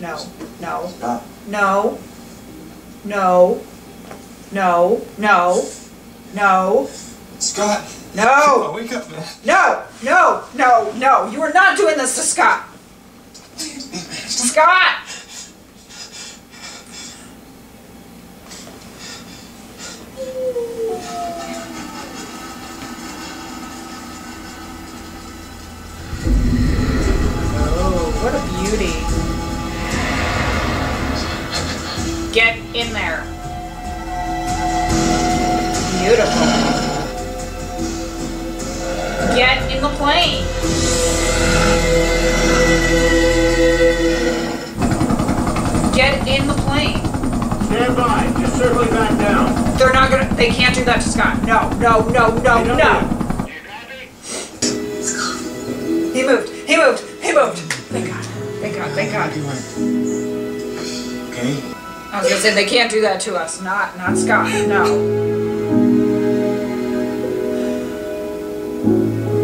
No. No. Stop. No. No. No. No. No. Scott. No. Wake up, man. No. No. No. No. You are not doing this to Scott. Scott. What a beauty. Get in there. Beautiful. Get in the plane. Get in the plane. Stand by. Just circling back down. They're not gonna, they can't do that to Scott. No, no, no, no, no. He moved. He moved. He moved. Thank God. Thank God. Thank God. Okay. I was gonna say they can't do that to us. Not Scott. No.